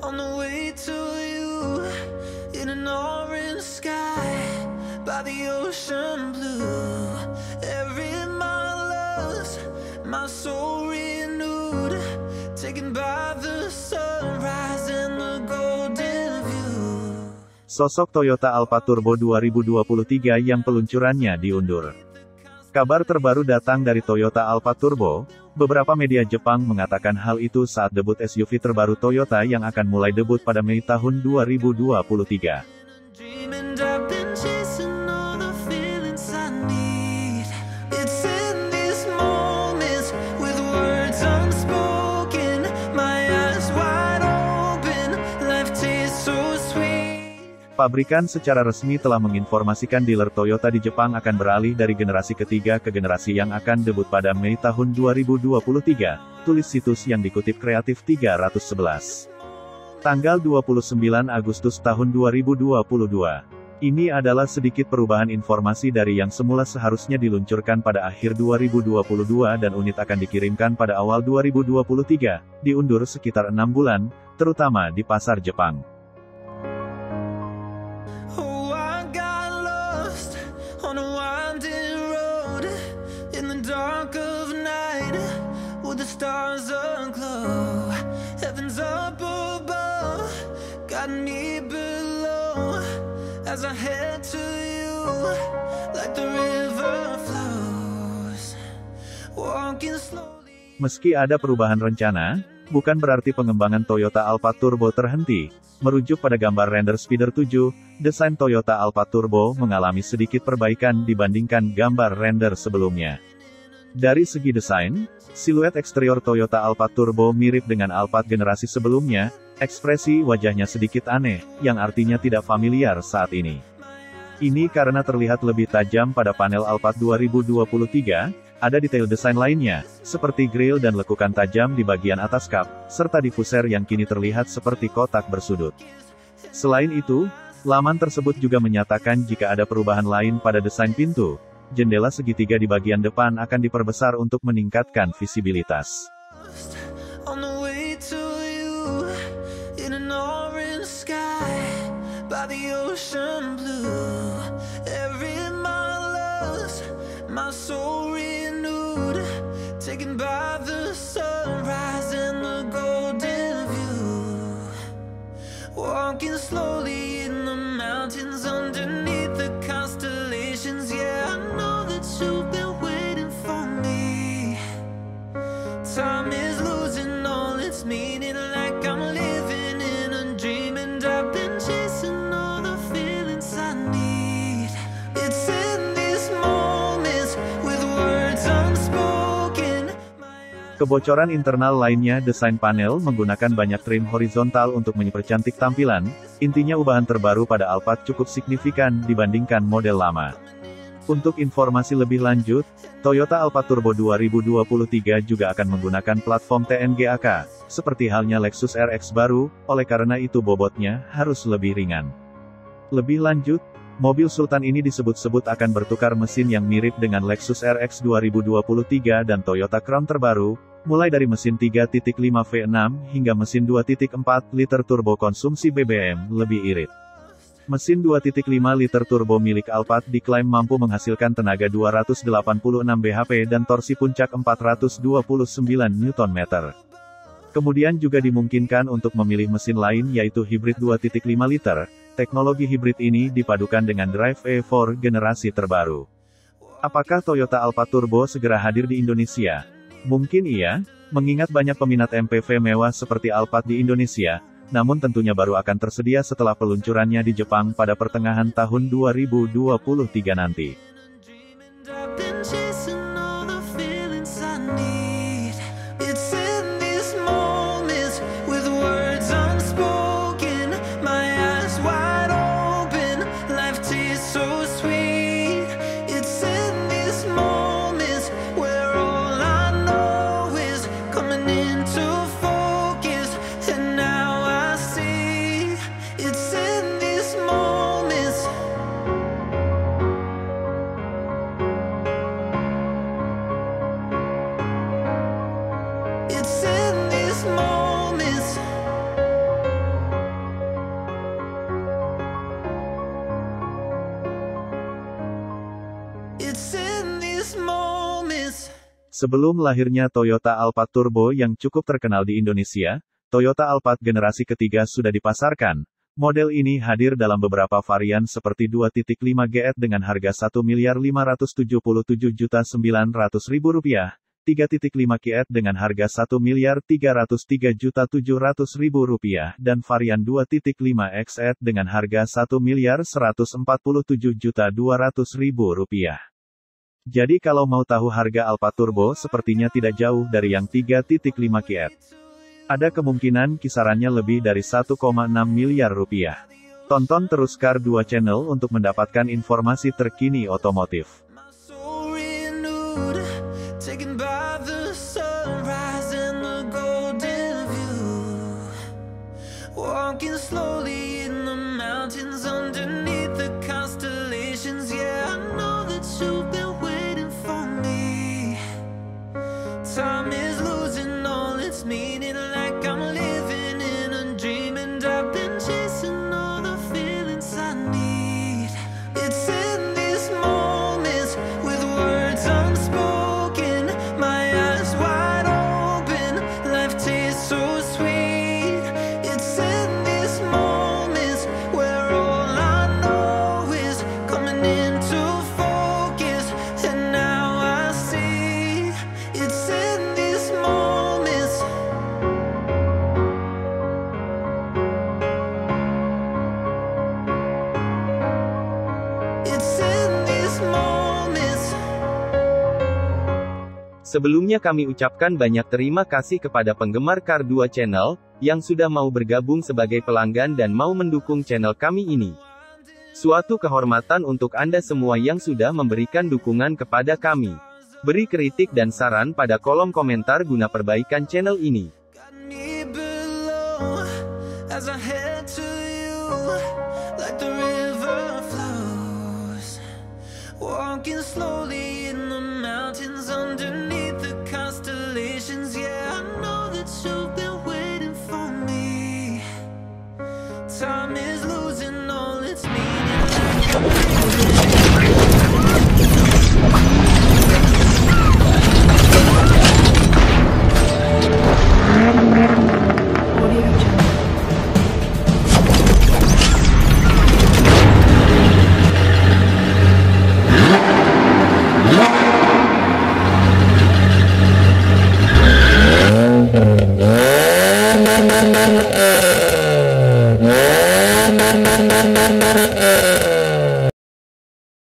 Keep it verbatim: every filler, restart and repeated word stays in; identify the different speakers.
Speaker 1: On the way to you, in an orange sky, by the ocean blue. Every mile lost, my soul renewed, taken by the sunrise and the golden view.
Speaker 2: Sosok Toyota Alphard Turbo dua ribu dua puluh tiga yang peluncurannya diundur. Kabar terbaru datang dari Toyota Alphard Turbo. Beberapa media Jepang mengatakan hal itu saat debut S U V terbaru Toyota yang akan mulai debut pada Mei tahun dua ribu dua puluh tiga. Pabrikan secara resmi telah menginformasikan dealer Toyota di Jepang akan beralih dari generasi ketiga ke generasi yang akan debut pada Mei tahun dua ribu dua puluh tiga, tulis situs yang dikutip Kreatif tiga ratus sebelas. Tanggal dua puluh sembilan Agustus tahun dua ribu dua puluh dua. Ini adalah sedikit perubahan informasi dari yang semula seharusnya diluncurkan pada akhir dua ribu dua puluh dua dan unit akan dikirimkan pada awal dua ribu dua puluh tiga, diundur sekitar enam bulan, terutama di pasar Jepang.
Speaker 1: The stars aglow, heaven's up above, got me below, as I head to you, like the river flows, walking slowly.
Speaker 2: Meski ada perubahan rencana, bukan berarti pengembangan Toyota Alphard Turbo terhenti. Merujuk pada gambar render Speeder tujuh, desain Toyota Alphard Turbo mengalami sedikit perbaikan dibandingkan gambar render sebelumnya. Dari segi desain, siluet eksterior Toyota Alphard Turbo mirip dengan Alphard generasi sebelumnya, ekspresi wajahnya sedikit aneh, yang artinya tidak familiar saat ini. Ini karena terlihat lebih tajam pada panel Alphard dua ribu dua puluh tiga, ada detail desain lainnya, seperti grill dan lekukan tajam di bagian atas kap, serta diffuser yang kini terlihat seperti kotak bersudut. Selain itu, laman tersebut juga menyatakan jika ada perubahan lain pada desain pintu. Jendela segitiga di bagian depan akan diperbesar untuk meningkatkan visibilitas.
Speaker 1: Walking slowly in the mountains underneath the constellations. Yeah, I know that you've been waiting for me. Time is losing all its meaning, like I'm living in a dream, and I've been chasing all the feelings I need. It's in these moments with words unspoken.
Speaker 2: Kebocoran internal lainnya, desain panel menggunakan banyak trim horizontal untuk mempercantik tampilan. Intinya ubahan terbaru pada Alphard cukup signifikan dibandingkan model lama. Untuk informasi lebih lanjut, Toyota Alphard Turbo dua ribu dua puluh tiga juga akan menggunakan platform T N G A K, seperti halnya Lexus R X baru, oleh karena itu bobotnya harus lebih ringan. Lebih lanjut, mobil Sultan ini disebut-sebut akan bertukar mesin yang mirip dengan Lexus R X dua ribu dua puluh tiga dan Toyota Crown terbaru, mulai dari mesin tiga titik lima V enam hingga mesin dua titik empat liter turbo konsumsi B B M lebih irit. Mesin dua titik lima liter turbo milik Alphard diklaim mampu menghasilkan tenaga dua ratus delapan puluh enam B H P dan torsi puncak empat ratus dua puluh sembilan Newton meter. Kemudian juga dimungkinkan untuk memilih mesin lain yaitu hibrid dua titik lima liter. Teknologi hibrid ini dipadukan dengan drive E empat generasi terbaru. Apakah Toyota Alphard Turbo segera hadir di Indonesia? Mungkin iya, mengingat banyak peminat M P V mewah seperti Alphard di Indonesia, namun tentunya baru akan tersedia setelah peluncurannya di Jepang pada pertengahan tahun dua ribu dua puluh tiga nanti. Sebelum lahirnya Toyota Alphard Turbo yang cukup terkenal di Indonesia, Toyota Alphard generasi ketiga sudah dipasarkan. Model ini hadir dalam beberapa varian seperti dua titik lima G T dengan harga satu miliar lima ratus tujuh puluh tujuh juta sembilan ratus ribu rupiah, tiga titik lima G T dengan harga satu miliar tiga ratus tiga juta tujuh ratus ribu rupiah, dan varian dua titik lima X E dengan harga satu miliar seratus empat puluh tujuh juta dua ratus ribu rupiah. Jadi kalau mau tahu harga Alphard Turbo sepertinya tidak jauh dari yang tiga titik lima G T. Ada kemungkinan kisarannya lebih dari satu koma enam miliar rupiah. Tonton terus Car dua Channel untuk mendapatkan informasi terkini otomotif.
Speaker 1: Time is losing all its meaning, like I'm living in a dream, and I've been chasing all the feelings I need. It's in these moments with words unspoken, my eyes wide open, life tastes so sweet. It's in these moments where all I know is coming into focus, and now I see it's in
Speaker 3: Sebelumnya kami ucapkan banyak terima kasih kepada penggemar Car dua Channel, yang sudah mau bergabung sebagai pelanggan dan mau mendukung channel kami ini. Suatu kehormatan untuk Anda semua yang sudah memberikan dukungan kepada kami. Beri kritik dan saran pada kolom komentar guna perbaikan channel ini.
Speaker 1: Time is losing all its meaning.